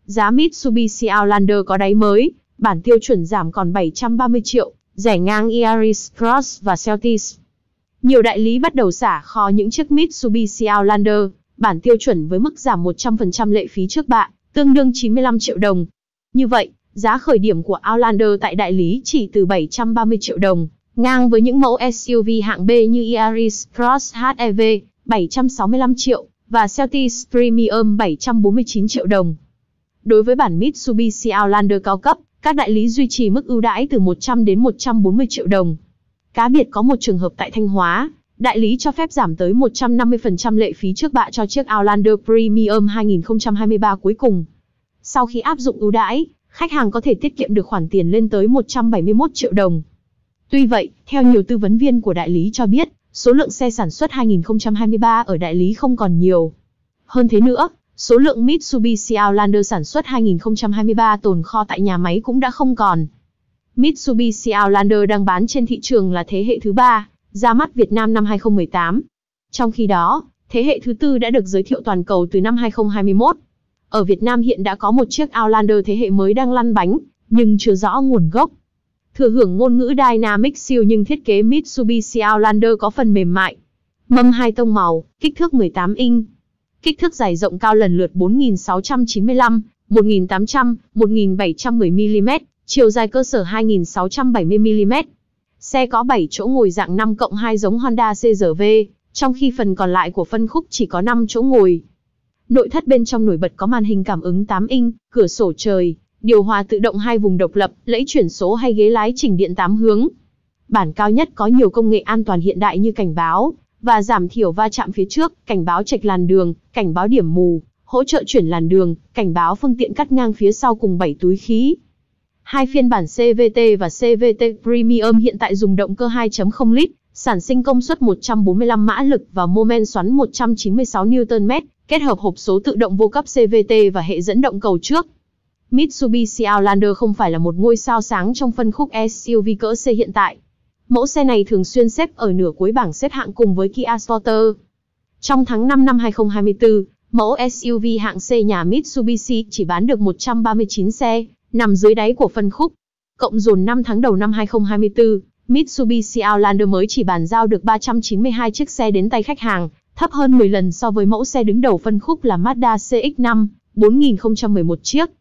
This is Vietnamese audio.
giá Mitsubishi Outlander có đáy mới, bản tiêu chuẩn giảm còn 730 triệu, rẻ ngang Yaris Cross và Celtis. Nhiều đại lý bắt đầu xả kho những chiếc Mitsubishi Outlander, bản tiêu chuẩn với mức giảm 100% lệ phí trước bạ, tương đương 95 triệu đồng. Như vậy, giá khởi điểm của Outlander tại đại lý chỉ từ 730 triệu đồng, ngang với những mẫu SUV hạng B như Yaris Cross HEV, 765 triệu, và Celtis Premium 749 triệu đồng. Đối với bản Mitsubishi Outlander cao cấp, các đại lý duy trì mức ưu đãi từ 100 đến 140 triệu đồng. Cá biệt có một trường hợp tại Thanh Hóa, đại lý cho phép giảm tới 150% lệ phí trước bạ cho chiếc Outlander Premium 2023 cuối cùng. Sau khi áp dụng ưu đãi, khách hàng có thể tiết kiệm được khoản tiền lên tới 171 triệu đồng. Tuy vậy, theo nhiều tư vấn viên của đại lý cho biết, số lượng xe sản xuất 2023 ở đại lý không còn nhiều. Hơn thế nữa, số lượng Mitsubishi Outlander sản xuất 2023 tồn kho tại nhà máy cũng đã không còn. Mitsubishi Outlander đang bán trên thị trường là thế hệ thứ 3, ra mắt Việt Nam năm 2018. Trong khi đó, thế hệ thứ 4 đã được giới thiệu toàn cầu từ năm 2021. Ở Việt Nam hiện đã có một chiếc Outlander thế hệ mới đang lăn bánh, nhưng chưa rõ nguồn gốc. Thừa hưởng ngôn ngữ Dynamic siêu nhưng thiết kế Mitsubishi Outlander có phần mềm mại. Mâm 2 tông màu, kích thước 18 inch. Kích thước dài rộng cao lần lượt 4695, 1800, 1710mm, chiều dài cơ sở 2670mm. Xe có 7 chỗ ngồi dạng 5+2 giống Honda CR-V, trong khi phần còn lại của phân khúc chỉ có 5 chỗ ngồi. Nội thất bên trong nổi bật có màn hình cảm ứng 8 inch, cửa sổ trời, điều hòa tự động 2 vùng độc lập, lẫy chuyển số hay ghế lái chỉnh điện 8 hướng. Bản cao nhất có nhiều công nghệ an toàn hiện đại như cảnh báo và giảm thiểu va chạm phía trước, cảnh báo chệch làn đường, cảnh báo điểm mù, hỗ trợ chuyển làn đường, cảnh báo phương tiện cắt ngang phía sau cùng 7 túi khí. Hai phiên bản CVT và CVT Premium hiện tại dùng động cơ 2.0 lít, sản sinh công suất 145 mã lực và mô men xoắn 196 Nm, kết hợp hộp số tự động vô cấp CVT và hệ dẫn động cầu trước. Mitsubishi Outlander không phải là một ngôi sao sáng trong phân khúc SUV cỡ C hiện tại. Mẫu xe này thường xuyên xếp ở nửa cuối bảng xếp hạng cùng với Kia Sportage. Trong tháng 5 năm 2024, mẫu SUV hạng C nhà Mitsubishi chỉ bán được 139 xe, nằm dưới đáy của phân khúc. Cộng dồn 5 tháng đầu năm 2024, Mitsubishi Outlander mới chỉ bàn giao được 392 chiếc xe đến tay khách hàng, thấp hơn 10 lần so với mẫu xe đứng đầu phân khúc là Mazda CX-5, 4011 chiếc.